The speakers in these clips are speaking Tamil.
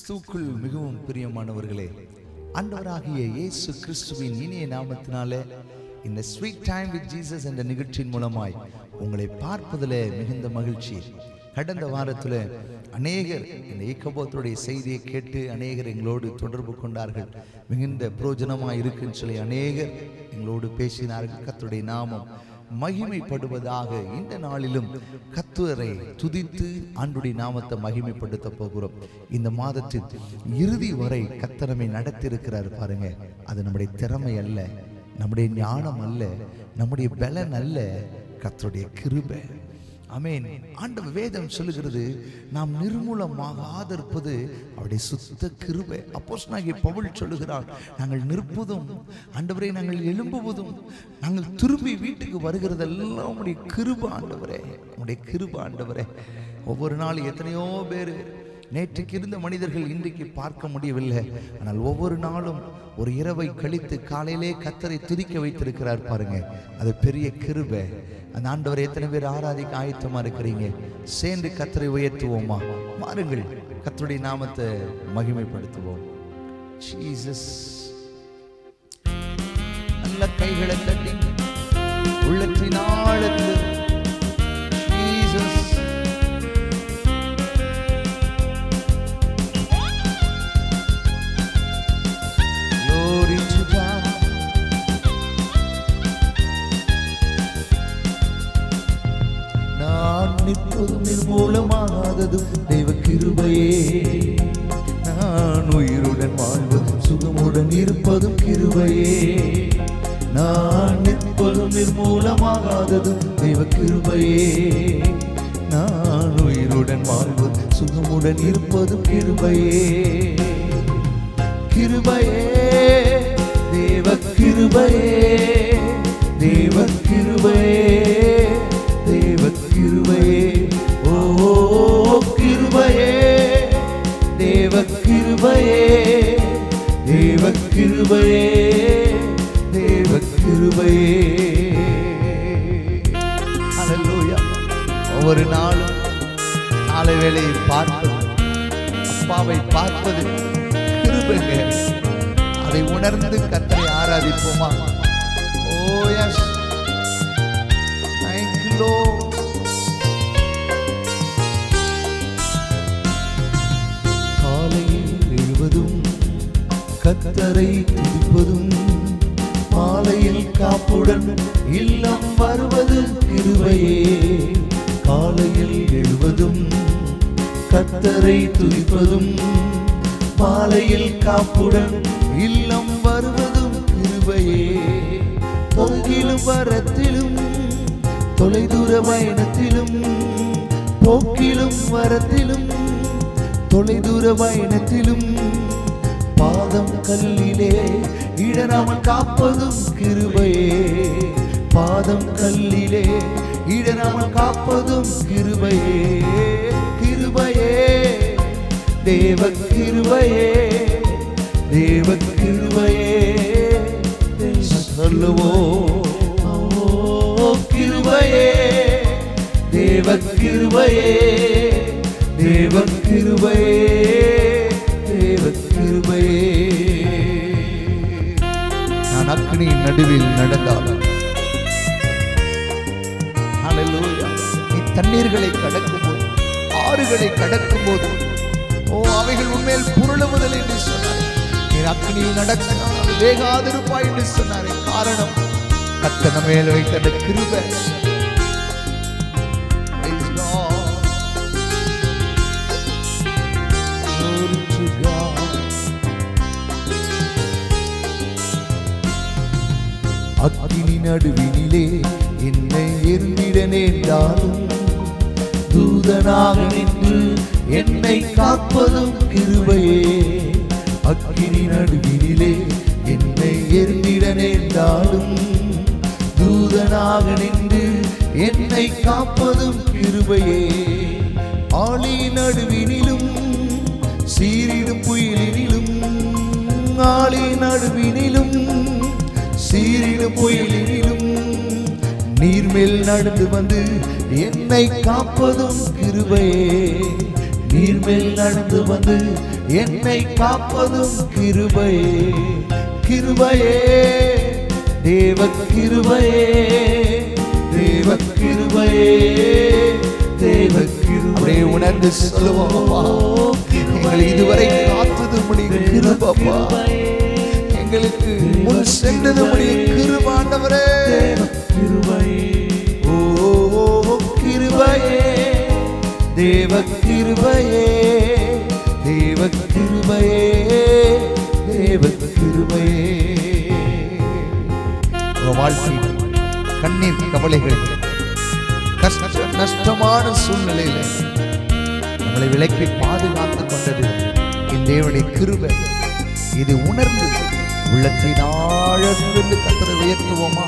கிறிஸ்துவுக்குள் மிகவும் பிரியமானவர்களே, ஆண்டவராகிய இயேசு கிறிஸ்துவின் இனிய நாமத்தினாலே இந்த ஸ்வீட் டைம் வித் ஜீசஸ் என்ற நிகழ்ச்சியின் மூலமாய் உங்களை பார்ப்பதில் மிகுந்த மகிழ்ச்சி. கடந்த வாரத்தில் அநேகர் இந்த ஏகபோத்துடைய செய்தியை கேட்டு அநேகர் எங்களோடு தொடர்பு கொண்டார்கள். மிகுந்த பிரயோஜனமாக இருக்குன்னு சொல்லி அநேகர் எங்களோடு பேசினார்கள். கர்த்தருடைய நாமம் மகிமைப்படுவதாக. இந்த நாளிலும் கர்த்தரை துதித்து ஆண்டுடைய நாமத்தை மகிமைப்படுத்த போகிறோம். இந்த மாதத்தின் இறுதி வரை கர்த்தர் நம்மை நடத்தியிருக்கிறார் பாருங்க. அது நம்முடைய திறமை அல்ல, நம்முடைய ஞானம் அல்ல, நம்முடைய பலன் அல்ல, கர்த்தருடைய கிருபை. ஆமென். ஆண்டவர் வேதம் சொல்லுகிறது, நாம் நிர்மூலமாகாதிருப்பது அவருடைய சுத்த கிருபை. அப்போஸ்தலனாகிய பவுல் சொல்லுகிறார், நாங்கள் நிற்பதும் ஆண்டவரே, நாங்கள் எழும்புவதும், நாங்கள் திரும்பி வீட்டுக்கு வருகிறதெல்லாம் உம்முடைய கிருபை ஆண்டவரே, உம்முடைய கிருபை ஆண்டவரே. ஒவ்வொரு நாள் எத்தனையோ பேர் நேற்றுக்கு இருந்த மனிதர்கள் இன்றைக்கு பார்க்க முடியவில்லை. ஆனால் ஒவ்வொரு நாளும் ஒரு இரவை கழித்து காலையிலே கர்த்தரை துதிக்க வைத்திருக்கிறார் பாருங்க. அது பெரிய கிருபை. அந்த ஆண்டவரை எத்தனை பேர் ஆராதிக்க ஆயத்தமா இருக்கிறீங்க? சேர்ந்து கர்த்தரை உயர்த்துவோமா? மாறுங்கள், கர்த்தருடைய நாமத்தை மகிமைப்படுத்துவோம். ஜீசஸ். நல்ல கைகளை தட்டி உள்ளத்தின் ஆழத்தில் ஜீசஸ். நிர்மூலமாகாதது தெய்வ கிருபையே. நான் உயிருடன் வாழ்வதும் சுகமுடன் இருப்பதும் கிருபையே. நான் நிற்பதும் நிர்மூலமாகாதது தெய்வ கிருபையே. நான் உயிருடன் வாழ்வதும் சுகமுடன் இருப்பதும் கிருபையே. கிருபையே, தேவ கிருபையே, தேவ கிருபையே, தேவ கிருபையே. ஓ கிருபையே, தேவ கிருபையே, தேவ கிருபையே, தேவ கிருபையே. ஹல்லேலூயா. ஒவ்வொரு நாளும் காலை வேளையை பார்ப்பது, அப்பாவை பார்ப்பது கிருபைங்க. அதை உணர்ந்து கர்த்தரை ஆராதிப்போமா? Oh yes, thank you Lord. காலையில் எழுவதும் கர்த்தரை துதிப்பதும், மாலையில் காப்புடன் இல்லம் வருவது கிருபையே. காலையில் எழுவதும் கர்த்தரை துதிப்பதும், மாலையில் காப்புடன் இல்லம் வருவதும் கிருபையே. போக்கிலும் வரத்திலும், தொலைதூர பயணத்திலும், போக்கிலும் வரத்திலும், தொலைதூர பயணத்திலும், பாதம் கல்லிலே இடராமல் காப்பதும் கிருபையே. பாதம் கல்லிலே இடராமல் காப்பதும் கிருபையே. கிருபையே, தேவ கிருபையே, தேவ கிருபையே. சொல்லுவோ கிருபையே, தேவ கிருபையே, தேவ கிருபையே, தேவ கிருபையே. நான் அக்கினியின் நடுவில் நடந்தாலும், ஹல்லேலூயா, நீ தண்ணீர்களை கடக்கும் போது, ஆறுகளை கடக்கும் போது, ஓ அவைகள் உண்மையில் புரளுவதில்லை என்று சொன்னார். நீ அக்கினியில் நடக்கினால் வேகாதிருப்பாய் என்று சொன்னார். காரணம், கர்த்தர் நம்ம மேல் வைத்த கிருபை. அக்கினி நடுவினிலே என்னை எரிந்திட நேர்ந்தாலும், தூதனாக நின்று என்னை காப்பதும் கிருபையே. அக்கினி நடுவினிலே என்னை எரிந்திட நேர்ந்தாலும், தூதனாக நின்று என்னை காப்பதும் கிருபையே. ஆழி நடுவினிலும், சீரிடும் புயலினிலும், ஆழி நடுவினிலும், சீரிடும் புயலினிலும், நீர்மேல் நடந்து வந்து என்னை காப்பதும் கிருபையே. நீர்மேல் நடந்து வந்து என்னை காப்பதும் கிருபையே, கிருபையே, தேவ கிருபையே, தேவ கிருபையே, தேவ கிருபையே. உணர்ந்து சொல்லுவோம்ப்பா, எங்களை இதுவரை காத்தது முடிய கிருபப்பா, எங்களுக்கு முன் சென்றது முடிய கிருபாண்டவரே, கிருபையே, ஓ கிருபையே, தேவ கிருபையே, தேவ கிருபையே, தேவ கிருபையே. வாழ்க்கையில் கண்ணீர் கவலைகள் கஷ்ட நஷ்டமான சூழ்நிலையில நம்மளை விலக்கி பாதுகாத்துக் கொண்டது என் தேவனுடைய கிருபை. இது உணர்ந்து உள்ளத்தின் ஆழத்திலிருந்து கர்த்தரை உயர்த்துவோமா?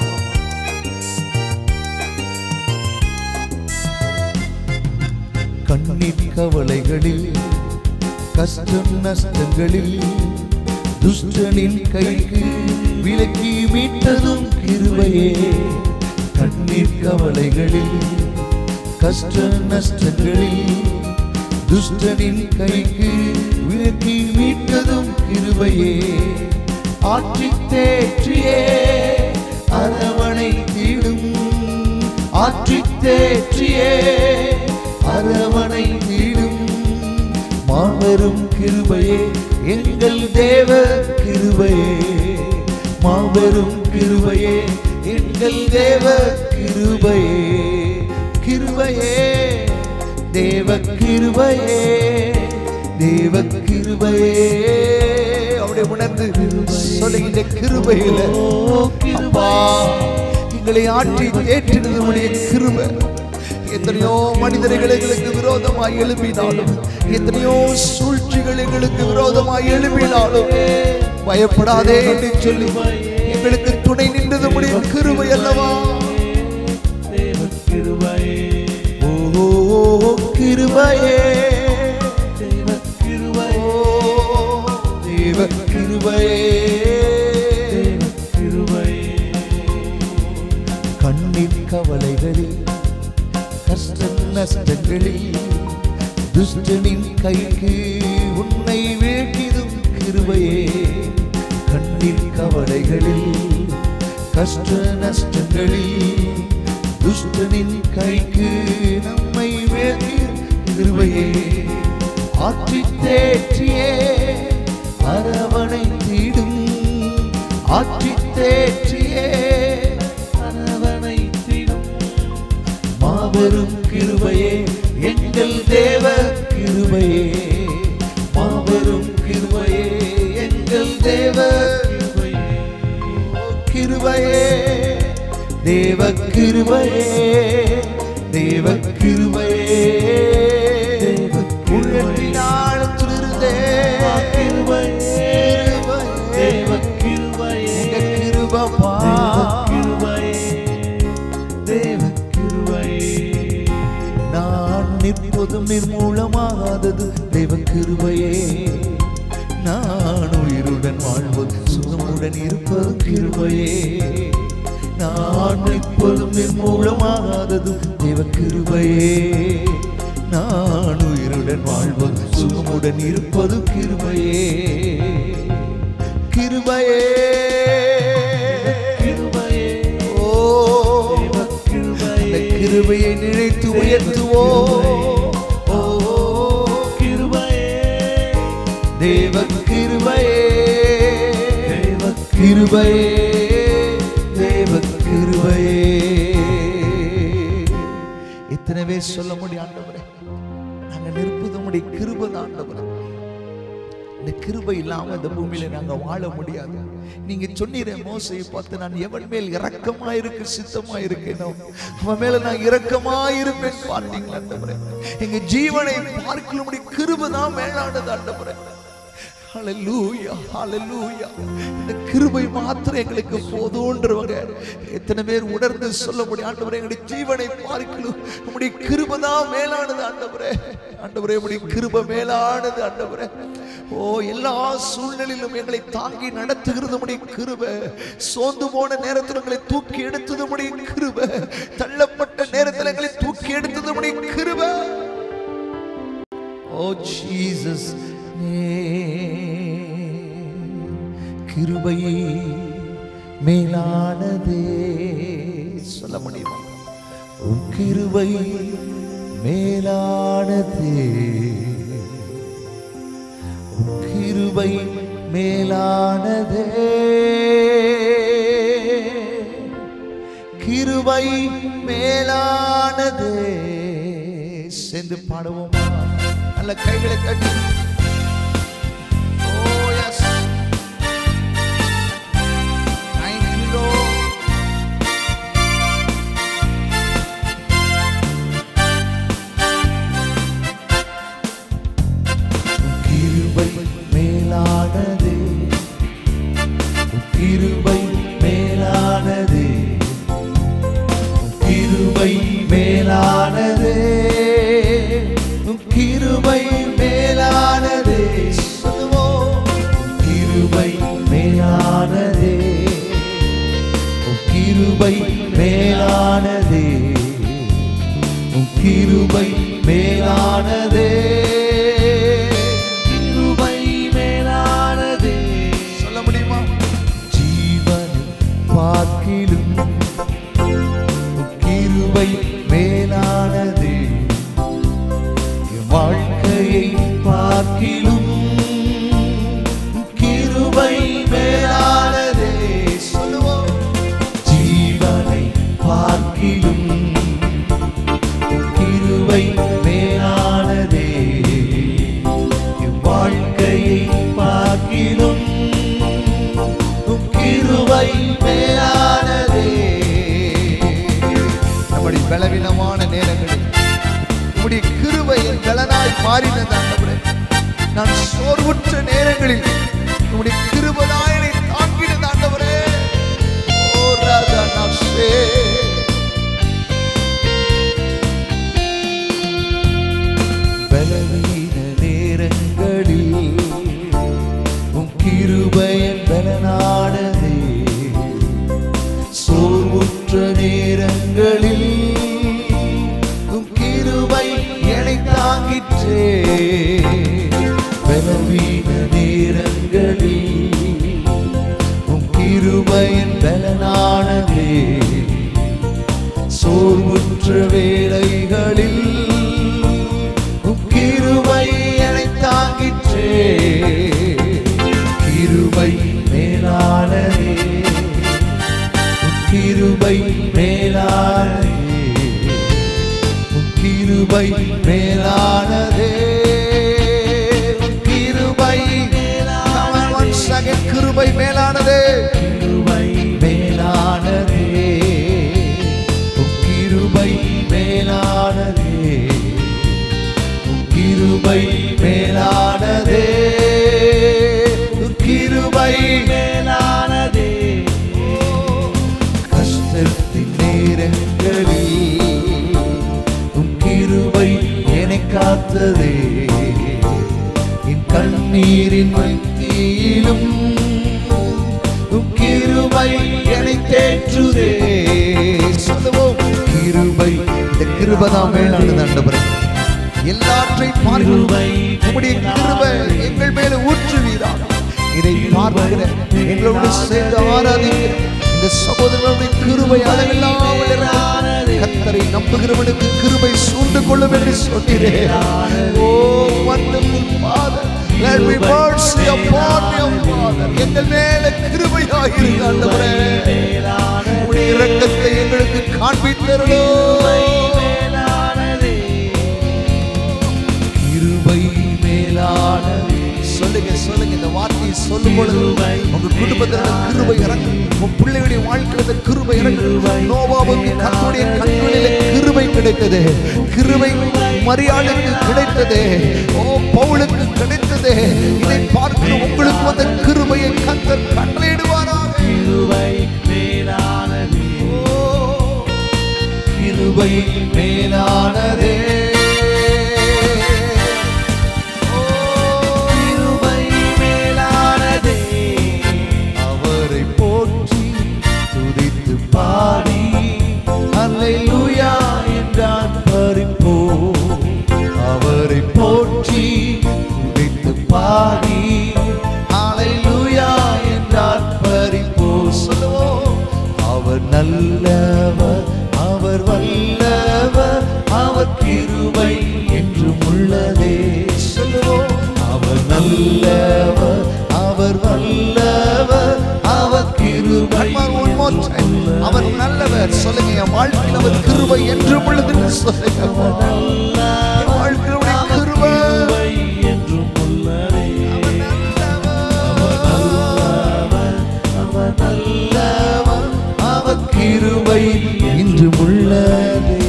கண்ணீர் கவலைகளில் கஷ்டம் நஷ்டங்களில் துஷ்டனின் கைக்கு விலக்கி மீட்டதும் கிருபையே. கண்ணீர் கவலைகளில் கஷ்ட நஷ்டங்களில் துஷ்டனின் கைக்கு விலக்கி மீட்டதும் கிருபையே. ஆற்றி தேற்றியே அரவணை தீடும், ஆற்றி தேற்றியே அரவணை தீடும் மாபெரும் கிருபையே, எங்கள் தேவ கிருபையே, மாபெரும் கிருபையே, எங்கள் தேவ கிருபையே, கிருபையே, தேவ கிருபையே, தேவ கிருபையே. அவருடைய உணர்ந்து சொல்லுகின்ற கிருபையில அப்பா எங்களை ஆற்றி தேற்றினதுடைய கிருபை. எத்தனையோ மனிதர்கள் எங்களுக்கு விரோதமாய் எழுப்பினாலும், எத்தனையோ சூழ்ச்சிகள் எங்களுக்கு விரோதமாய் எழுப்பினாலும் பயப்படாதே என்று சொல்லி எங்களுக்கு துணை நின்றது முடிய கிருபை அல்லவா? ஓ கிருபையே, தேவ கிருபையே, தேவ கிருபையே, கண்ணீர் கவலைகளில் கஷ்ட நஷ்டங்களில் துஷ்டனின் கைக்கு உன்னை வேண்டிடும் கிருபையே. கண்ணீர் கவலைகளில் கஷ்ட நஷ்டங்களில் துஷ்டனின் கைக்கு நம்மை வேண்டிடும் கிருபையே. ஆற்றி தேற்றியே அரவணை தீடும், ஆற்றி தேற்றியே அரவணை தீடும் மாபெரும் கிருபையே, எங்கள் தேவ கிருபையே, மாபெரும் கிருபையே, எங்கள் தேவ கிருபையே, தேவ கிருபையே, தேவ கிருபையே, உள்ளத்தினாலத்திலிருந்தே கிருபையே, தேவ கிருபையே, கிருபப்பா, நிற்பதும் நிர்மூலமாகாதது தேவ கிருபையே. நான் உயிருடன் வாழ்வது சுகமுடன் இருப்பது கிருபையே. நான் நிற்பதும் நிர்மூலமாகாதது தேவ கிருபையே. நான் உயிருடன் வாழ்வது சுகமுடன் இருப்பது கிருபையே, கிருபையே, கிருபையே. ஓ அந்த கிருபையை நினைத்து உயர்த்துவோ. ஓ கிருபையே, தேவ கிருபையே, தேவ கிருபையே, தேவ கிருபையே. எத்தனை பேர் சொல்ல முடியும் ஆண்டவரே, நாங்க நிற்பது உம்முடைய கிருபை தான் ஆண்டவரே. இந்த கிருபை இல்லாம இந்த பூமியில நாங்க வாழ முடியாது. நீங்க சொன்னீரே மோசையை பார்த்து, நான் எவன் மேல் இரக்கமா இருக்க சித்தமா இருக்கேனோ அவன் மேல நான் இரக்கமா இருப்பேன் பார்த்தீங்களா ஆண்டவரே. எங்க ஜீவனை பார்க்கலும்படி கிருபை தான் மேலானது ஆண்டவரே. ஹல்லேலூயா, ஹல்லேலூயா. இந்த கிருபை மாத்திரம் எங்களுக்கு போதும்ன்றவங்க எத்தனை பேர் உணர்ந்து சொல்ல முடியும் ஆண்டவரே. எங்களுடைய ஜீவனை பார்க்கலும் உம்முடைய கிருபை தான் மேலானது ஆண்டவரே. ஆண்டவரே உம்முடைய கிருபை மேலானது ஆண்டவரே. ஓ எல்லா சூழ்நிலையிலும் எங்களை தாங்கி நடத்துகிறது உம்முடைய கிருபை. சோர்ந்து போன நேரத்தில் எங்களை தூக்கி எடுத்தது உம்முடைய கிருபை. தள்ளப்பட்ட நேரத்தில் எங்களை தூக்கி எடுத்தது உம்முடைய கிருபை. ஓ ஓ ஜீசஸ் கிருபை மேலானதே. சொல்ல முடியுமா? உன் கிருபை மேலானதே, உன் கிருபை மேலானதே, கிருபை மேலானதே. சேர்ந்து பாடுவோமா? நல்ல கைகளை கட்டி. கிருபை மேலானதே, கிருபை மேலானதே, கிருபை மேலானதே. சொல்லுவோம். கிருபை மேலானதே, கிருபை மேலானதே, கிருபை மேலானதே, கிருபை மேலானதே. சொல்ல முடியுமா? பார்க்கிலும் கிருபை மேலானதே, வாழ்க்கையை பார்க்கிலும் கிருபை மேலானதே. சொல்லுவோம். ஜீவனை பார்க்கிலும் கிருபை மேலானதே, வாழ்க்கையை பார்க்கிலும் கிருபை மேலானதே. நம்முடைய பலவீனமான நேரங்களில் நம்முடைய கிருபை என் பலனாய் மாறினது ஆண்டவரே. நான் சோர்வுற்ற நேரங்களில் நம்முடைய கிருபையாய் என்னை தாங்கினது ஆண்டவரே. ஓ ராஜா நாசே. பலவீன நேரங்களில் உன் கிருபை என் பலனானதே, சோர்வுற்ற நேரங்களில் உன் கிருபை என்னை தாங்கிற்றே. பலவீன நேரங்களில் உன் கிருபை என் பலனானதே, சோர்வுற்ற வேளைகளில் உன் கிருபை என்னை தாங்கிற்றே. கிருபை மேலானதே, கிருபை மேலானதே, கிருபை மேலானதே, கிருபை மேலானதே. கிருபை மேலானதே, கிருபை மேலானதே, கிருபை மேலானதே, கிருபை மேலானதே, கிருபை மேலானதே. கஷ்டத்தின் நேரங்களில் உன் கிருபை என்னை காத்ததே, என் கண்ணீரின் மத்தியிலும் உன் கிருபை என்னை தேற்றுதே. சொல்லுவோம். கிருபை, இந்த கிருபை தான் மேலானது ஆண்டவரே. எல்லாற்றையும் பார்க்கிருபை உம்முடைய கிருபை எங்கள் மேல ஊற்றுவீராக. இதை பார்க்கிற எங்களோடு சேர்ந்து ஆராதிக்கிற இந்த சகோதரனுடைய கிருபை அளவில்லாமல் இருக்கிறது. கர்த்தரை நம்புகிறவனுக்கு கிருபை சூழ்ந்து கொள்ளும் என்று சொன்னீரே. ஓ wonderful Father, let me mercy upon your Father. எங்கள் மேல கிருபையாக இருங்க ஆண்டவரே. உம்முடைய இரக்கத்தை எங்களுக்கு காண்பித்தருளும். கிருபை மேலானதே. சொல்லுங்க சொல்லுங்க. இந்த வார்த்தையை சொல்லும் பொழுது உங்க குடும்பத்தில் கிருபை இறங்கும். உங்க பிள்ளைகளுடைய வாழ்க்கையில கிருபை இறங்கும். நோவாவுக்கு கர்த்தருடைய கண்களிலே கிருபை கிடைத்தது. கிருபை மரியாதைக்கு கிடைத்தது. ஓ பவுலுக்கு கிடைத்தது. இதை பார்க்கிற உங்களுக்கு வந்த கிருபையை கர்த்தர் கட்டளையிடுவாராக. கிருபை மேலானதே. ஓ கிருபை மேலானதே. பாடி அல்லேலூயா என்றான் பரிப்போ. அவரை போற்றி அவர் கிருபை என்றும் உள்ளது என்று சொல்லுங்க. வாழ்க்கையுடைய கிருபை என்றும் உள்ளதே. அவர் நல்லவர், அவர் கிருபை என்றும் உள்ளதே.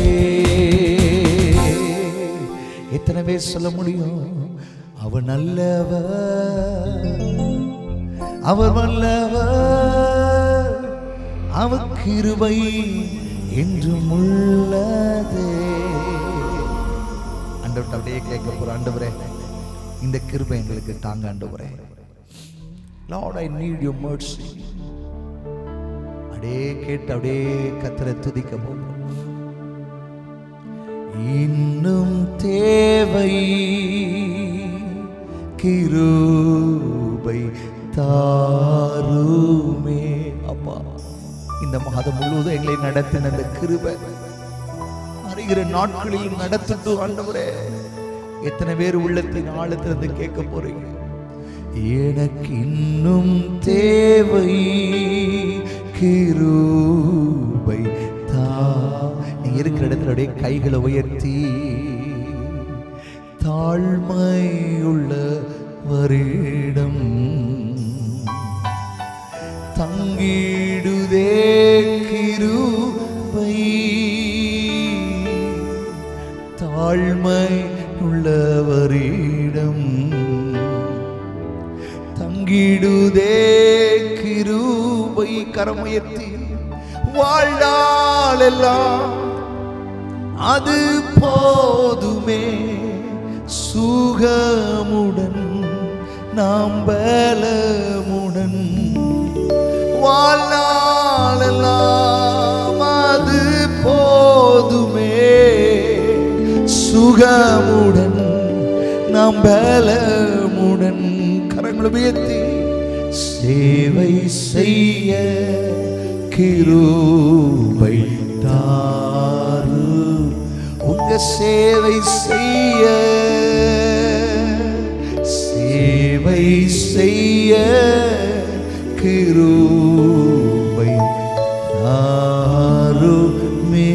எத்தனை பேர் சொல்ல முடியும்? அவர் நல்லவர், அவர் வல்லவர், அவர் கிருபை என்றும் உள்ளதே. ஆண்டவர்கிட்ட அப்படியே கேட்க போற, ஆண்டவரே இந்த கிருபை எங்களுக்கு தாங்க ஆண்டவரே. Lord, I need your mercy. அப்படியே கேட்டு அப்படியே கர்த்தரை துதிக்க போறோம். இன்னும் தேவை கிருபை தாருமே. அப்பா, இந்த மாதம் முழுவதும் எங்களை நடத்தின அந்த கிருபை வருகிற நாட்களில் நடத்திட்டு ஆண்டவரே. எத்தனை பேர் உள்ளத்தின் ஆழத்திலிருந்து கேட்க போறீங்க? எனக்கு இன்னும் தேவை கிருபை தா. நீங்க இருக்கிற இடத்துல அப்படியே கைகளை உயர்த்தி தாழ்மையுள்ளவரிடம் தங்கிடுதே கிருபை. தாழ்மை உள்ளவரிடம் தங்கிடுதே கிருபை. கரமுயர்த்தி வாழ்நாளெல்லாம் அது போதுமே, சுகமுடன் நாம் பலமுடன். வாழ்நாளெல்லாம் அது போதுமே, சுகமுடன் நாம் பலமுடன். கரங்களை உயர்த்தி சேவை செய்ய கிருபை தாரு. உங்க சேவை செய்ய, சேவை செய்ய கிருபை தாருமே.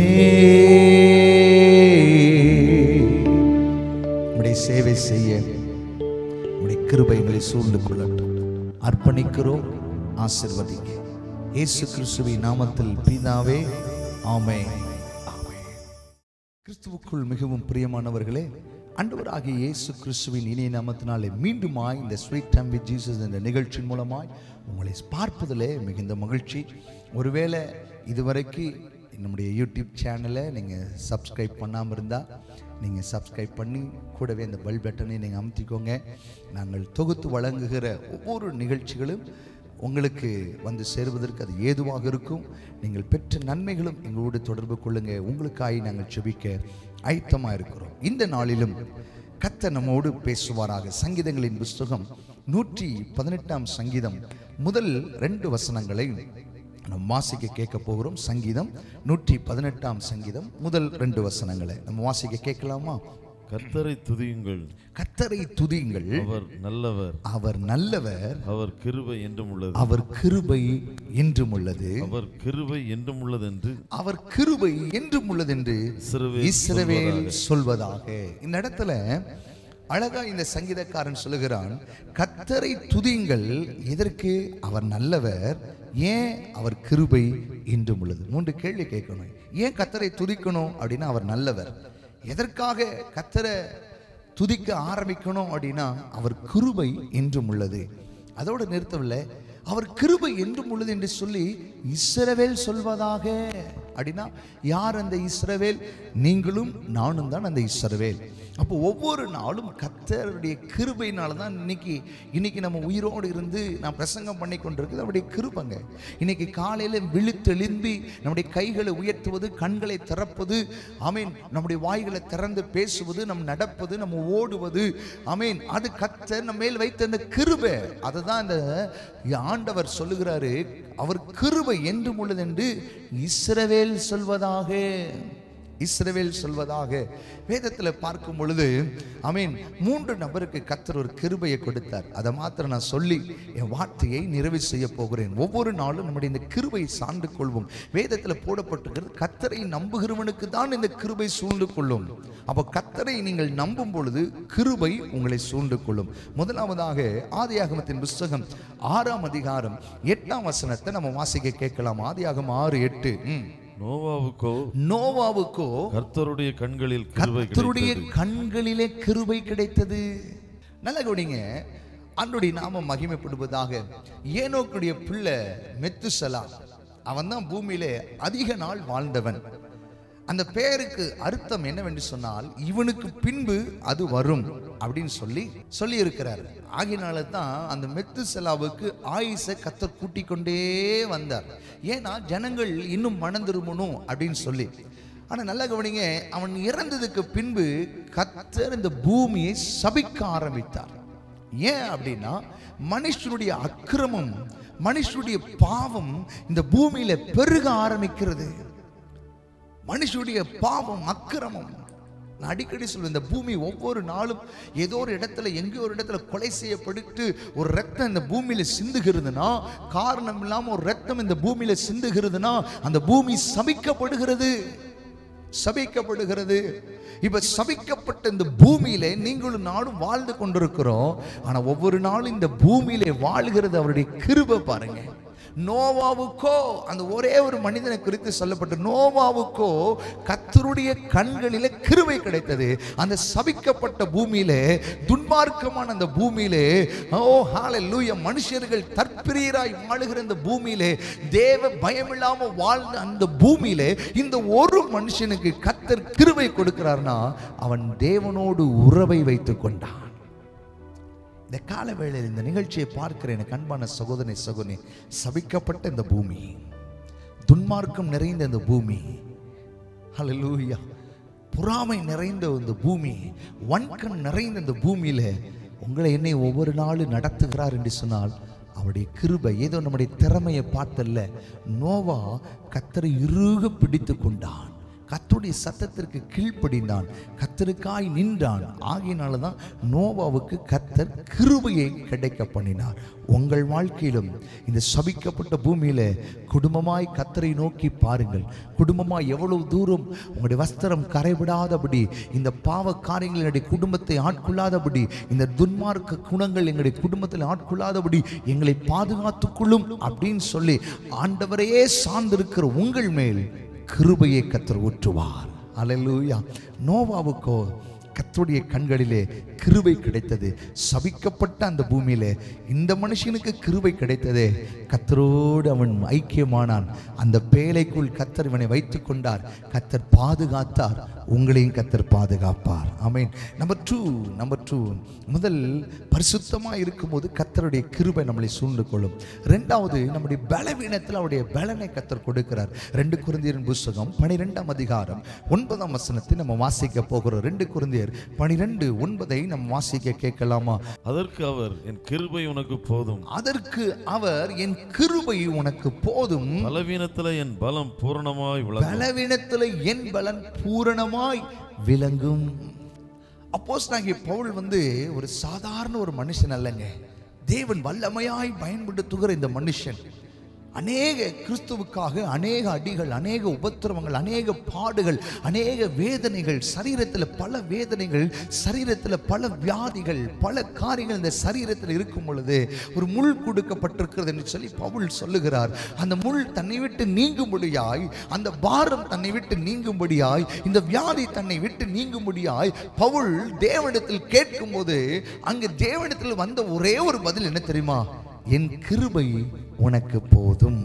உம்முடைய சேவை செய்ய உம்முடைய கிருபை எங்களை சூழ்ந்து கொள்ளட்டும். அர்ப்பணிக்கிறோம், ஆசீர்வதிங்க. இயேசு கிறிஸ்துவின் நாமத்தில் பிதாவே, ஆமென். கிறிஸ்துவுக்குள் மிகவும் பிரியமானவர்களே, ஆண்டவராகிய இயேசு கிறிஸ்துவின் இனிய நாமத்தினாலே மீண்டுமாய் இந்த ஸ்வீட் டைம் வித் ஜீசஸ் என்ற நிகழ்ச்சியின் மூலமாய் உங்களை பார்ப்பதிலே மிகுந்த மகிழ்ச்சி. ஒருவேளை இதுவரைக்கும் நம்முடைய யூடியூப் சேனலை நீங்கள் சப்ஸ்கிரைப் பண்ணாமல் இருந்தால் நீங்கள் சப்ஸ்கிரைப் பண்ணி கூடவே அந்த பெல் பட்டனை நீங்கள் அமுத்திக்கோங்க. நாங்கள் தொகுத்து வழங்குகிற ஒவ்வொரு நிகழ்ச்சிகளும் உங்களுக்கு வந்து சேருவதற்கு அது ஏதுவாக இருக்கும். நீங்கள் பெற்ற நன்மைகளும் எங்களோடு தொடர்பு கொள்ளுங்க. உங்களுக்காக நாங்கள் ஜெபிக்க ஆயத்தமாக இருக்கிறோம். இந்த நாளிலும் கர்த்தர் நம்மோடு பேசுவாராக. சங்கீதங்களின் புஸ்தகம் 118 சங்கீதம் முதல் 2 வசனங்களை நம்ம வாசிக்க கேட்க போகிறோம். சங்கீதம் 118 சங்கீதம் முதல் 2 வசனங்களை நம்ம வாசிக்க கேட்கலாமா? கர்த்தரை துதியுங்கள், கர்த்தரை துதியுங்கள், அவர் நல்லவர், அவர் நல்லவர், அவர் கிருபை என்றும் உள்ளது, அவர் கிருபை என்றும் உள்ளது, அவர் கிருபை என்றும் உள்ளது என்று, அவர் கிருபை என்றும் உள்ளது என்று இஸ்ரவேல் சொல்வதாக. இந்த இடத்துல அழகா இந்த சங்கீதக்காரன் சொல்லுகிறான், கர்த்தரை துதியுங்கள். எதற்கு? அவர் நல்லவர். ஏன்? அவர் கிருபை என்றும் உள்ளது. 3 கேள்வி கேட்கணும். ஏன் கர்த்தரை துதிக்கணும் அப்படின்னா அவர் நல்லவர். எதற்காக கர்த்தரை துதிக்க ஆரம்பிக்கணும் அப்படின்னா அவர் கிருபை என்றும் உள்ளது. அதோடு நிறுத்தவில்லை, அவர் கிருபை என்றும் உள்ளது என்று சொல்லி இஸ்ரவேல் சொல்வதாக. அப்படின்னா யார் அந்த இஸ்ரவேல்? நீங்களும் நானும் தான் அந்த இஸ்ரவேல். அப்போ ஒவ்வொரு நாளும் கர்த்தருடைய கிருபையினால தான் இன்னைக்கு நம்ம உயிரோடு இருந்து நான் பிரசங்கம் பண்ணி கொண்டிருக்குது அவருடைய கிருபைங்க. இன்னைக்கு காலையில் விழித்தெழும்பி நம்முடைய கைகளை உயர்த்துவது, கண்களை திறப்பது, ஆமீன், நம்முடைய வாய்களை திறந்து பேசுவது, நம் நடப்பது, நம்ம ஓடுவது, ஆமீன், அது கர்த்தர் நம்ம மேல் வைத்த அந்த கிருபை. அதுதான் இந்த ஆண்டவர் சொல்லுகிறாரு, அவர் கிருபை என்றும் உள்ளது என்று இஸ்ரவேல் சொல்வதாக. இஸ்ரவேல் சொல்வதாக வேதத்தில் பார்க்கும் பொழுது ஆமென் 3 நபருக்கு கர்த்தர் ஒரு கிருபையை கொடுத்தார். அதை மாத்திரம் நான் சொல்லி என் வார்த்தையை நிறைவு செய்ய போகிறேன். ஒவ்வொரு நாளும் நம்முடைய இந்த கிருபையை சார்ந்து கொள்வோம். வேதத்தில் போடப்பட்டிருக்கிறது கர்த்தரை நம்புகிறவனுக்கு தான் இந்த கிருபை சூழ்ந்து கொள்ளும். அப்போ கர்த்தரை நீங்கள் நம்பும் பொழுது கிருபை உங்களை சூழ்ந்து கொள்ளும். முதலாவதாக ஆதியாகமத்தின் புஸ்தகம் 6ஆம் அதிகாரம் 8ஆம் வசனத்தை நம்ம வாசிக்க கேட்கலாம். ஆதியாகமம் 6:8. நோவாவுக்கோ கர்த்தருடைய கண்களிலே கிருபை கிடைத்தது. நல்ல கவனிங்க, ஆண்டவருடைய நாமம் மகிமைப்படுவதாக. ஏனோக்குடைய பிள்ளை மெத்துசலா, அவன் தான் பூமியிலே அதிக நாள் வாழ்ந்தவன். அந்த பெயருக்கு அர்த்தம் என்னவென்று சொன்னால் இவனுக்கு பின்பு அது வரும் அப்படின்னு சொல்லி இருக்கிறார். ஆகினால தான் அந்த மெத்துசலாவுக்கு ஆயுசை கர்த்தர் கூட்டிக் கொண்டே வந்தார். ஏன்னா ஜனங்கள் இன்னும் மனம் திரும்பணும் அப்படின்னு சொல்லி. ஆனா நல்ல கவனிங்க, அவன் இறந்ததுக்கு பின்பு கர்த்தர் இந்த பூமியை சபிக்க ஆரம்பித்தார். ஏன் அப்படின்னா மனுஷனுடைய அக்கிரமம், மனுஷனுடைய பாவம் இந்த பூமியில பெருக ஆரம்பிக்கிறது. மனுஷனுடைய பாவம், அக்கிரமம். நான் அடிக்கடி சொல்லுவேன், இந்த பூமி ஒவ்வொரு நாளும் ஏதோ ஒரு இடத்துல எங்கேயோ ஒரு இடத்துல கொலை செய்யப்பட்டு ஒரு ரத்தம் இந்த பூமியில சிந்துகிறதுனா, காரணம் இல்லாம ஒரு ரத்தம் இந்த பூமியில சிந்துகிறதுனா அந்த பூமி சபிக்கப்படுகிறது. இப்ப சபிக்கப்பட்ட இந்த பூமியிலே நீங்களும் நானும் வாழ்ந்து கொண்டிருக்கிறோம். ஆனா ஒவ்வொரு நாளும் இந்த பூமியிலே வாழ்கிறது அவருடைய கிருபை. பாருங்க, நோவாவுக்கோ, அந்த ஒரே ஒரு மனிதனை குறித்து சொல்லப்பட்ட நோவாவுக்கோ கர்த்தருடைய கண்களிலே கிருபை கிடைத்தது. அந்த சபிக்கப்பட்ட பூமியிலே, துன்மார்க்கமான அந்த பூமியிலே, ஓ ஹalleluya, மனுஷர்கள் தற்பிரியராய் வாழுகிற இந்த பூமியிலே, தேவ பயமில்லாம வாழ்ந்த அந்த பூமியிலே இந்த ஒரு மனுஷனுக்கு கர்த்தர் கிருபை கொடுக்கிறார்னா அவன் தேவனோடு உறவை வைத்துக் கொண்டான். இந்த கால வேளையில் இந்த நிகழ்ச்சியை பார்க்கிற எனக்கு அன்பான சகோதரனை சகோதரி, சபிக்கப்பட்ட இந்த பூமி, துன்மார்க்கம் நிறைந்த இந்த பூமி, ஹல்லேலூயா, பொறாமை நிறைந்த இந்த பூமி, வன்கண் நிறைந்த இந்த பூமியில உங்களை என்னை ஒவ்வொரு நாளும் நடத்துகிறார் என்று சொன்னால் அவருடைய கிருபை. ஏதோ நம்முடைய திறமையை பார்த்தல்ல, நோவா கர்த்தரை இறுக பிடித்து கொண்டான், கர்த்தருடைய சத்தத்திற்கு கீழ்ப்படிந்தான், கர்த்தருக்காய் நின்றான். ஆகையினால தான் நோவாவுக்கு கர்த்தர் கிருபையை கிடைக்க பண்ணினார். உங்கள் வாழ்க்கையிலும் இந்த சபிக்கப்பட்ட பூமியில குடும்பமாய் கர்த்தரை நோக்கி பாருங்கள். குடும்பமாய் எவ்வளவு தூரம் உங்களுடைய வஸ்திரம் கரைவிடாதபடி, இந்த பாவ காரியங்கள் எங்களுடைய குடும்பத்தை ஆட்கொள்ளாதபடி, இந்த துன்மார்க்க குணங்கள் எங்களுடைய குடும்பத்தில் ஆட்கொள்ளாதபடி எங்களை பாதுகாத்துக்கொள்ளும் அப்படின்னு சொல்லி ஆண்டவரையே சார்ந்திருக்கிற உங்கள் மேல் கிருபையை கர்த்தர் ஊற்றுவார். அல்லேலூயா. நோவாவுக்கோ கர்த்தருடைய கண்களிலே கிருபை கிடைத்தது. சபிக்கப்பட்ட அந்த பூமியிலே இந்த மனுஷனுக்கு கிருபை கிடைத்ததே. கர்த்தரோடு அவன் ஐக்கியமானான். அந்த பேழைக்குள் கர்த்தர் இவனை வைத்துக் கொண்டார். கர்த்தர் பாதுகாத்தார். உங்களையும் கர்த்தர் பாதுகாப்பார். ஆமென். நம்பர் டூ, முதல் பரிசுத்தமாக இருக்கும்போது கர்த்தருடைய கிருபை நம்மளை சூழ்ந்து கொள்ளும். ரெண்டாவது, நம்முடைய பலவீனத்தில் அவருடைய பலனை கர்த்தர் கொடுக்கிறார். 2 கொரிந்தியரின் புஸ்தகம் 12ஆம் அதிகாரம் 9ஆம் வசனத்தை நம்ம வாசிக்க போகிறோம். 2 கொரிந்தியர் 12:9 நம்ம வாசிக்க கேட்கலாமா? அதற்கு அவர், என் கிருபை உனக்கு போதும். அதற்கு அவர், என் கிருபை உனக்கு போதும். பலவீனத்தில் என் பலம் பூரணமாய் விளங்கும். பலவீனத்தில் என் பலன் பூரணமாய் விளங்கும். அப்போஸ்தலனாகிய பவுல் ஒரு சாதாரண ஒரு மனுஷன் அல்லங்க. தேவன் வல்லமையாய் பயன்படுத்துகிற இந்த மனுஷன் அநேக கிறிஸ்துவுக்காக அநேக அடிகள், அநேக உபத்திரவங்கள், அநேக பாடுகள், அநேக வேதனைகள், சரீரத்தில் பல வேதனைகள், சரீரத்தில் பல வியாதிகள், பல காரியங்கள் இந்த சரீரத்தில் இருக்கும் பொழுது ஒரு முள் கொடுக்கப்பட்டிருக்கிறது என்று சொல்லி பவுல் சொல்லுகிறார். அந்த முள் தன்னை விட்டு நீங்கும்படியாய், அந்த பாரம் தன்னை விட்டு நீங்கும்படியாய், இந்த வியாதி தன்னை விட்டு நீங்கும்படியாய் பவுல் தேவனிடத்தில் கேட்கும் போது அங்கு தேவனிடத்தில் வந்த ஒரே ஒரு பதில் என்ன தெரியுமா? என் கிருபை உனக்கு போதும்.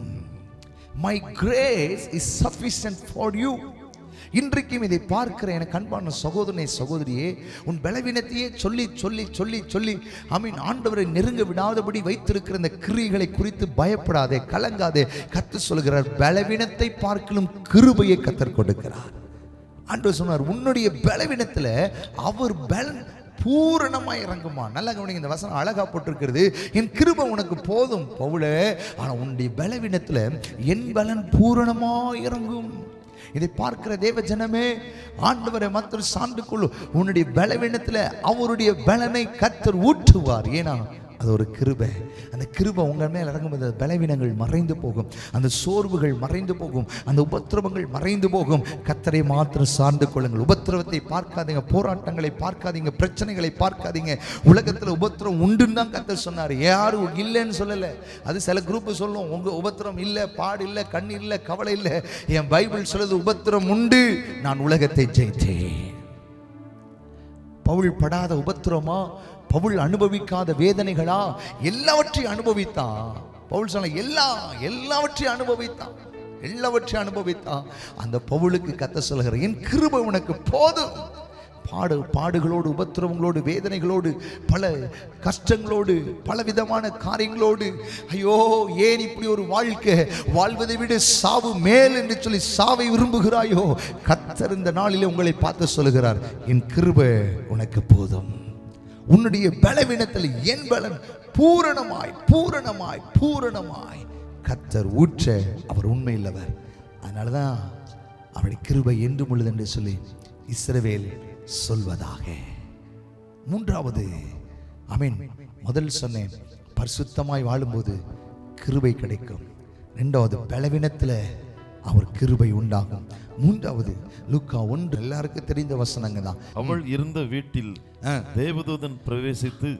My grace is sufficient for you. இன்றைக்கும் இதை பார்க்கிற எனக்கு அன்பான சகோதரனே சகோதரியே, உன் பலவீனத்தையே சொல்லி சொல்லி சொல்லி சொல்லி ஆமீன் ஆண்டவரை நெருங்க விடாதபடி வைத்திருக்கிற இந்த கிரியைகளை குறித்து பயப்படாதே, கலங்காதே. கர்த்தர் சொல்கிறார், பலவீனத்தை பார்க்கலும் கிருபையை கர்த்தர் கொடுக்கிறார். ஆண்டவர் சொன்னார், உன்னுடைய பலவீனத்தில் அவர் பலன் பூரணமாய் இறங்குமா. நல்லா கவனிங்க, இந்த வசனம் அழகா போட்டிருக்கிறது. என் கிருபை உனக்கு போதும் பவுலே, ஆனா உன்னுடைய பலவீனத்துல என் பலன் பூரணமாய் இறங்கும். இதை பார்க்கிற தேவ ஜனமே, ஆண்டவரை மாத்திரம் சார்ந்து கொள்ளும். உன்னுடைய பலவீனத்துல அவருடைய பலனை கர்த்தர் ஊற்றுவார். ஏன்னா அது ஒரு கிருபை. அந்த கிருபை உங்கள் மேல் இறங்கும்போது பலவீனங்கள் மறைந்து போகும், அந்த சோர்வுகள் மறைந்து போகும், அந்த உபத்திரவங்கள் மறைந்து போகும். கர்த்தரை மாத்திரம் சார்ந்து கொள்ளுங்கள். உபத்திரவத்தை பார்க்காதீங்க, போராட்டங்களை பார்க்காதீங்க, பிரச்சனைகளை பார்க்காதீங்க. உலகத்தில் உபத்திரம் உண்டுன்னு தான் கர்த்தர் சொன்னார், யாரும் இல்லைன்னு சொல்லலை. அது சில குரூப் சொல்லும், உங்க உபத்திரம் இல்லை, பாடு இல்லை, கண் இல்லை, கவலை இல்லை. என் பைபிள் சொல்லுது உபத்திரம் உண்டு, நான் உலகத்தை ஜெயித்தேன். பவுல் படாத உபத்திரமா, பவுல் அனுபவிக்காத வேதனைகளா? எல்லாவற்றையும் அனுபவித்தான். பவுல் சொன்ன எல்லாவற்றையும் அனுபவித்தான். அந்த பவுலுக்கு கர்த்தர் சொல்கிறார், என் கிருபை உனக்கு போதும். பாடுகளோடு, உபத்திரவங்களோடு, வேதனைகளோடு, பல கஷ்டங்களோடு, பல விதமான காரியங்களோடு, ஐயோ ஏன் இப்படி ஒரு வாழ்க்கை, வாழ்வதை விட சாவு மேல் என்று சொல்லி சாவை விரும்புகிறாயோ? கர்த்தர் இந்த நாளிலே உங்களை பார்த்து சொல்லுகிறார், என் கிருபை உனக்கு போதும். உன்னுடைய பலவீனத்தில் என் பலன் பூரணமாய் கர்த்தர் ஊற்ற அவர் உண்மையுள்ளவர். அதனாலதான் அவருடைய கிருபை என்றும் உள்ளது என்று சொல்லி இஸ்ரவேல் சொல்வதாக. மூன்றாவது, ஆமென், முதல் சொன்னேன், பரிசுத்தமாய் வாழும்போது கிருபை கிடைக்கும். இரண்டாவது, பலவீனத்துல அவர் கிருபை உண்டாகும். மூன்றாவது, லூக்கா 1 எல்லாருக்கும் தெரிந்த வசனங்க தான். அவள் இருந்த வீட்டில் தேவதூதன் பிரவேசித்து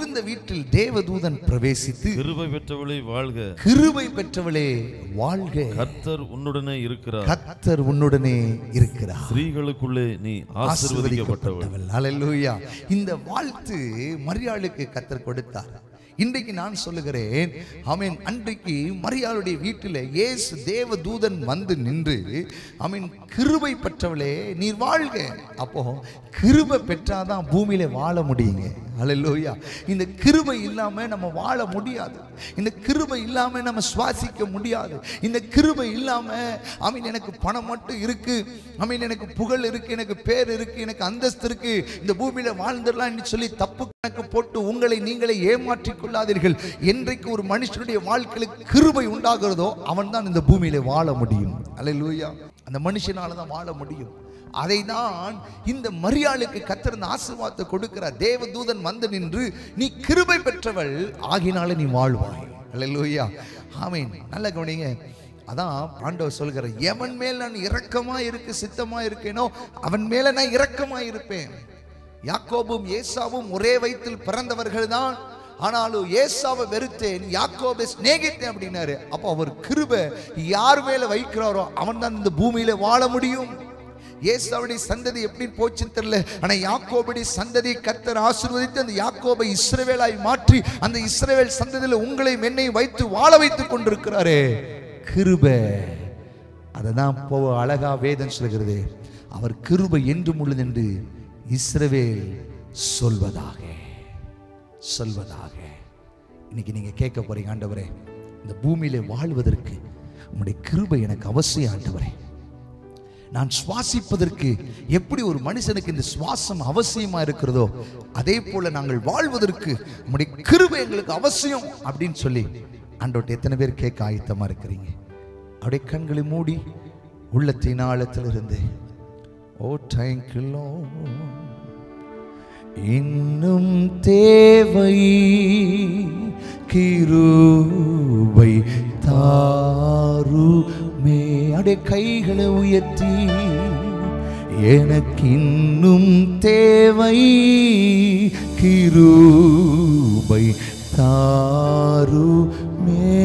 கிருபை பெற்றவளே வாழ்க, கிருபை பெற்றவளே வாழ்க, கர்த்தர் உன்னுடனே இருக்கிறார், ஸ்திரீகளுக்குள்ளே நீ ஆசீர்வதிக்கப்பட்டவள். அல்லேலூயா. இந்த வாழ்த்து மரியாளுக்கு கர்த்தர் கொடுத்தார். இன்றைக்கு நான் சொல்லுகிறேன், ஆமென், அன்றைக்கு மரியாளுடைய வீட்டில் இயேசு தேவதூதன் வந்து நின்று, ஆமென், கிருபை பெற்றவளே நீர் வாழ்க. அப்போ கிருபை பெற்றாதான் பூமியில வாழ முடியுங்க. அல்லேலூயா. இந்த கிருபை இல்லாம நம்ம வாழ முடியாது. இந்த கிருபை இல்லாம நம்ம சுவாசிக்க முடியாது. இந்த கிருபை இல்லாம, ஆமென், எனக்கு பணம் மட்டும் இருக்கு, ஆமென், எனக்கு புகழ் இருக்கு, எனக்கு பேர் இருக்கு, எனக்கு அந்தஸ்து இருக்கு, இந்த பூமியில வாழ்ந்துடலாம் சொல்லி தப்பு கணக்கு போட்டு உங்களை நீங்களே ஏமாற்றிக் கொள்ளாதீர்கள். என்றைக்கு ஒரு மனுஷனுடைய வாழ்க்கையில் கிருபை உண்டாகிறதோ அவன் தான் இந்த பூமியில வாழ முடியும். அல்லேலூயா. அந்த மனுஷனால தான் வாழ முடியும். அதை தான் இந்த மரியாளுக்கு கர்த்தர் இந்த ஆசீர்வாதத்தை கொடுக்கிறார். தேவதூதன் வந்து நின்று, நீ கிருபை பெற்றவள் ஆகினால நீ வாழ்வாய். அல்லேலூயா. ஆமென். நல்ல கவனிங்க. அதான் ஆண்டவர் சொல்கிறார், எவன் மேல் நான் இரக்கமா இருக்கு சித்தமா இருக்கேனோ அவன் மேல நான் இரக்கமா இருப்பேன். யாக்கோபும் ஏசாவும் ஒரே வயிற்றில் பிறந்தவர்கள் தான், ஆனாலும் ஏசாவை வெறுத்தேன், யாக்கோபை சிநேகித்தேன் அப்படின்னாரு. அப்போ அவர் கிருபை யார் மேல வைக்கிறாரோ அவன் தான் இந்த பூமியில வாழ முடியும். ஏசாவுடைய சந்ததி எப்படி போச்சுன்னு தெரியல, ஆனா யாக்கோபுடைய சந்ததி கர்த்தர் ஆசீர்வதித்து அந்த யாக்கோபை இஸ்ரவேலாய் மாற்றி அந்த இஸ்ரவேல் சந்ததியில உங்களை என்னையும் வைத்து வாழ வைத்துக் கொண்டிருக்கிறாரே கிருபை. அததான் அழகா வேதம் சொல்கிறது, அவர் கிருபை என்றும் உள்ளது என்று இஸ்ரவேல் சொல்வதாக. இன்னைக்கு நீங்க கேட்க போறீங்க, ஆண்டவரே இந்த பூமியில வாழ்வதற்கு உம்முடைய கிருபை எனக்கு அவசியம் ஆண்டவரே. நான் சுவாசிப்பதற்கு எப்படி ஒரு மனுஷனுக்கு இந்த சுவாசம் அவசியமா இருக்கிறதோ அதே போல நாங்கள் வாழ்வதற்கு உம்முடைய கிருபை எங்களுக்கு அவசியம் அப்படின்னு சொல்லி ஆண்டவரே எத்தனை பேர் கேட்க ஆயத்தமா இருக்கிறீங்க? அப்படியே கண்களை மூடி உள்ளத்தின் ஆழத்திலிருந்து, ஓ தேங்க்யூ லார்ட், இன்னும் தேவை கிருபை தாருமே. அப்படியே கைகளை உயர்த்தி, எனக்கு இன்னும் தேவை கிருபை தாருமே.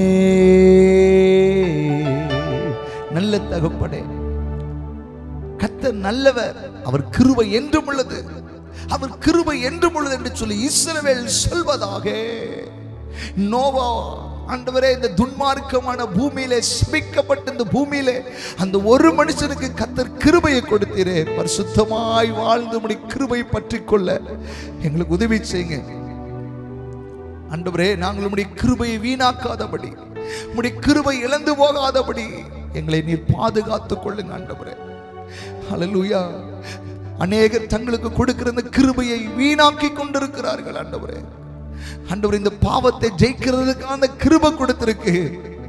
நல்ல தகப்பனே, கர்த்தர் நல்லவர், அவர் கிருபை என்றும் உள்ளது, அவர் கிருபை என்றும் உள்ளது என்று சொல்லி இஸ்ரவேல் சொல்வதாக. நோவா, ஆண்டவரே இந்த துன்மார்க்கமான பூமியிலே சபிக்கப்பட்ட இந்த பூமியிலே அந்த ஒரு மனுஷனுக்கு கர்த்தர் கிருபையை கொடுத்தீரே. பரிசுத்தமாய் வாழ்ந்து உம்முடைய கிருபை பற்றிக்கொள்ள எங்களுக்கு உதவி செய்யுங்க ஆண்டவரே. நாங்கள் உம்முடைய கிருபையை வீணாக்காதபடி, உம்முடைய கிருபை இழந்து போகாதபடி எங்களை நீர் பாதுகாத்துக் கொள்ளுங்க ஆண்டவரே. ஹல்லேலூயா. அநேகர் தங்களுக்கு கொடுக்கிற இந்த கிருபையை வீணாக்கி கொண்டிருக்கிறார்கள் ஆண்டவரே. ஆண்டவரே, இந்த பாவத்தை ஜெயிக்கிறதுக்கு அந்த கிருபை கொடுத்திருக்கு.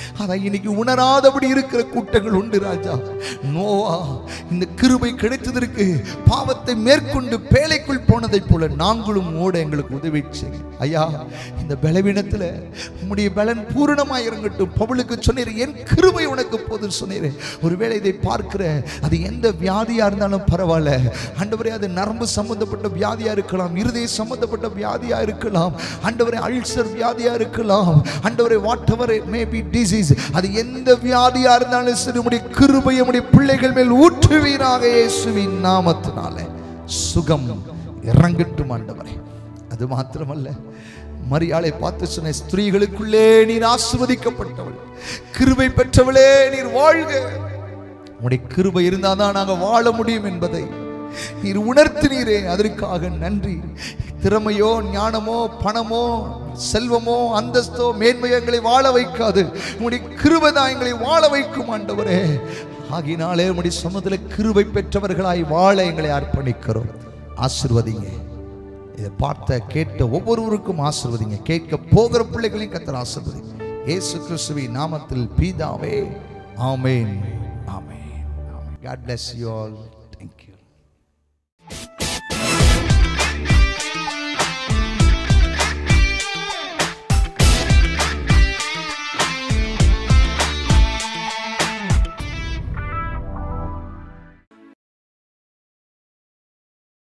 அதை இன்னைக்கு உணராதபடி இருக்கிற கூட்டங்கள் உண்டு ராஜா. நோவா இந்த கிருபை கிடைத்ததற்கு பாவத்தை மேற்கொண்டு பேழைக்குள் போனதைப் போல நாங்களும் ஓட எங்களுக்கு உதவி செய்யுங்க ஐயா. இந்த பலவீனத்துல உம்முடைய பலன் பூரணமாய் இறங்கட்டும். பவுலுக்கு சொன்னீர், என் கிருபை உனக்கு போதும் சொன்னீர். ஒருவேளை இதை பார்க்கிற அது எந்த வியாதியா இருந்தாலும் பரவாயில்ல ஆண்டவரே, அது நரம்பு சம்பந்தப்பட்ட வியாதியா இருக்கலாம், இருதய சம்பந்தப்பட்ட வியாதியா இருக்கலாம் ஆண்டவரே, அல்சர் வியாதியா இருக்கலாம் ஆண்டவரே, whatever it may be disease, அது எந்த வியாதியா இருந்தாலும் சரி உம்முடைய கிருபை உம்முடைய பிள்ளைகள் மேல் ஊற்றுவீராக இயேசுவின் நாமத்தினாலே. சுகம் இறங்கட்டும் ஆண்டவரே. அது மாத்திரமல்ல, மரியாளை பார்த்து சொன்ன, ஸ்திரீகளுக்குள்ளே நீர் ஆசீர்வதிக்கப்பட்டவள், கிருபை பெற்றவளே நீர் வாழ்க. உம்முடைய கிருபை இருந்தாதான் நாங்கள் வாழ முடியும் என்பதை நீர் உணர்த்தினீரே, அதற்காக நன்றி. திறமையோ ஞானமோ பணமோ செல்வமோ அந்தஸ்தோ மேன்மையோ எங்களை வாழ வைக்காது, உம்முடைய கிருபை தான் எங்களை வாழ வைக்கும் ஆண்டவரே. ஆகினாலே உம்முடைய சமூகத்தில் கிருபை பெற்றவர்களாய் வாழ எங்களை அர்ப்பணிக்கிறோம். ஆசீர்வதிங்க. இதை பார்த்த கேட்ட ஒவ்வொருவருக்கும் ஆசீர்வதிங்க. கேட்க போகிற பிள்ளைகளையும் கர்த்தர் ஆசீர்வதிங்க. இயேசு கிறிஸ்துவின் நாமத்தில் பிதாவே, ஆமென். ஆமென். God bless you all.